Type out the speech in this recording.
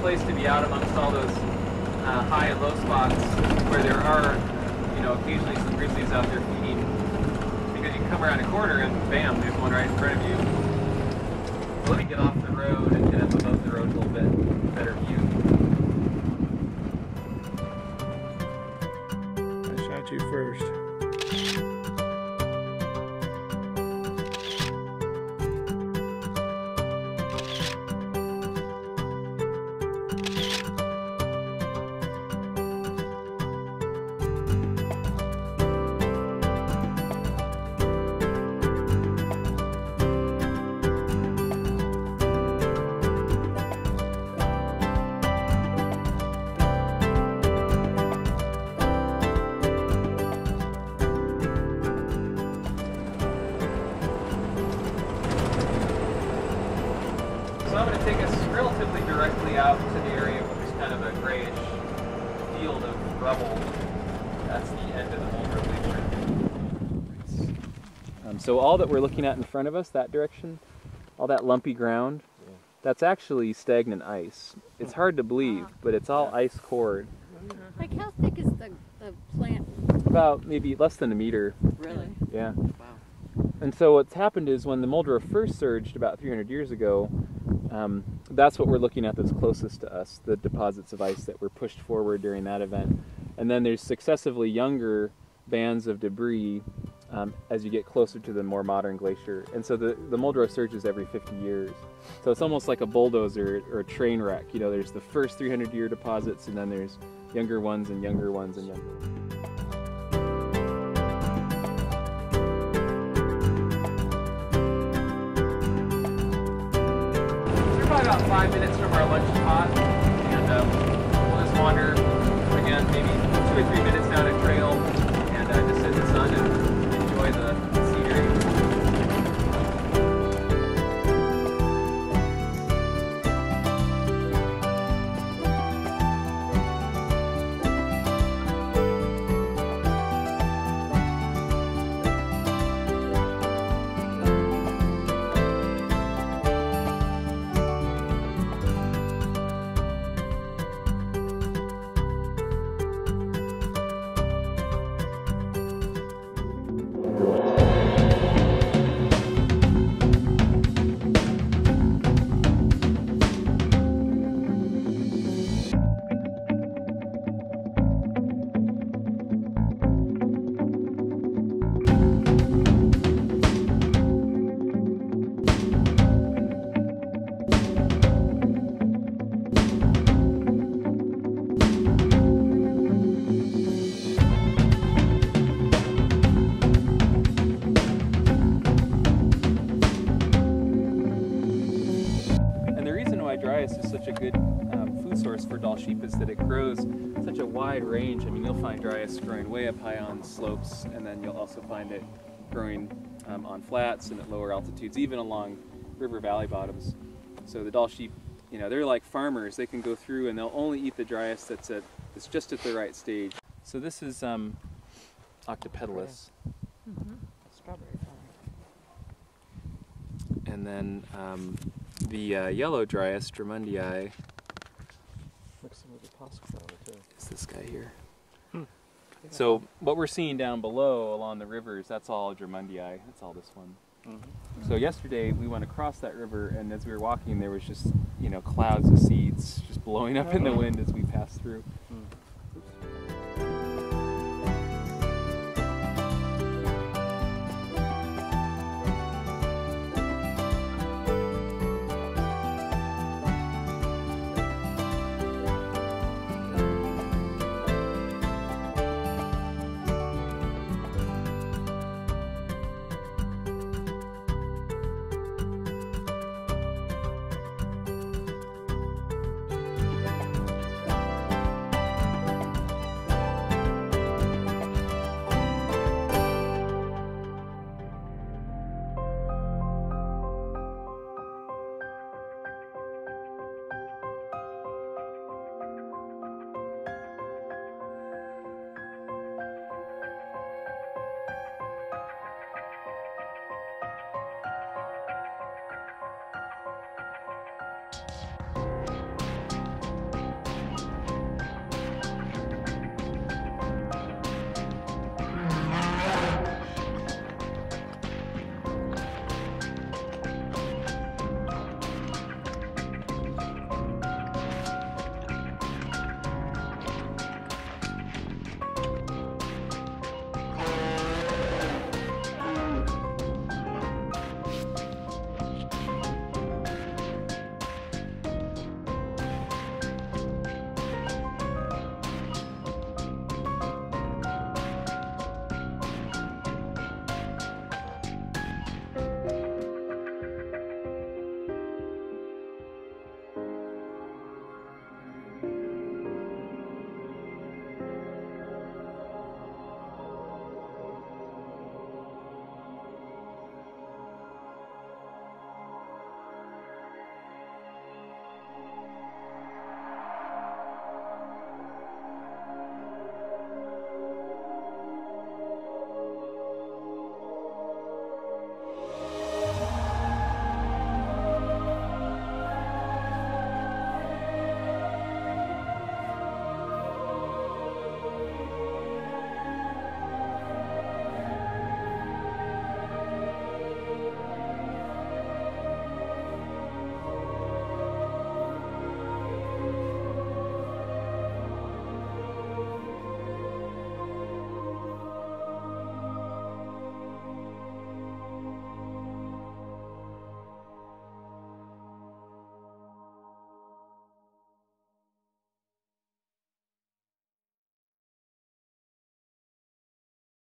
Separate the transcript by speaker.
Speaker 1: place to be out amongst all those high and low spots where there are, you know, occasionally some grizzlies out there feeding. Because you can come around a corner and bam, there's one right in front of you. So let me get off the road and get up above the road a little bit. Better view.
Speaker 2: I shot you first.
Speaker 1: So I'm going to take us relatively directly out to the area where there's kind of a grayish field of rubble. That's the end of the Muldrow Glacier. So all that we're looking at in front of us, that direction, all that lumpy ground, that's actually stagnant ice. It's hard to believe, but it's all ice cored.
Speaker 3: Like how thick is the plant?
Speaker 1: About maybe less than a meter.
Speaker 3: Really?
Speaker 1: Yeah.
Speaker 3: Wow.
Speaker 1: And so what's happened is when the Muldrow first surged about 300 years ago, that's what we're looking at that's closest to us, the deposits of ice that were pushed forward during that event. And then there's successively younger bands of debris as you get closer to the more modern glacier. And so the Muldrow surges every 50 years. So it's almost like a bulldozer or a train wreck. You know, there's the first 300-year deposits, and then there's younger ones and younger ones and younger ones. About 5 minutes from our lunch spot, and we'll just wander again, maybe 2 or 3 minutes down a trail, and just sit in the sun and enjoy the scenery. Dryas is such a good food source for Dall sheep is that it grows such a wide range. I mean, you'll find Dryas growing way up high on slopes, and then you'll also find it growing on flats and at lower altitudes, even along river valley bottoms. So the Dall sheep, you know, they're like farmers. They can go through and they'll only eat the Dryas that's just at the right stage. So this is Octopetalus.
Speaker 3: Strawberry flower.
Speaker 1: And then the yellow Dryas, Drummondii,
Speaker 2: Mixing with the Posca flower too.
Speaker 1: is this guy here. So what we're seeing down below along the rivers, that's all Drummondii. That's all this one. So yesterday we went across that river, and as we were walking, there was just, you know, clouds of seeds just blowing up in the wind as we passed through.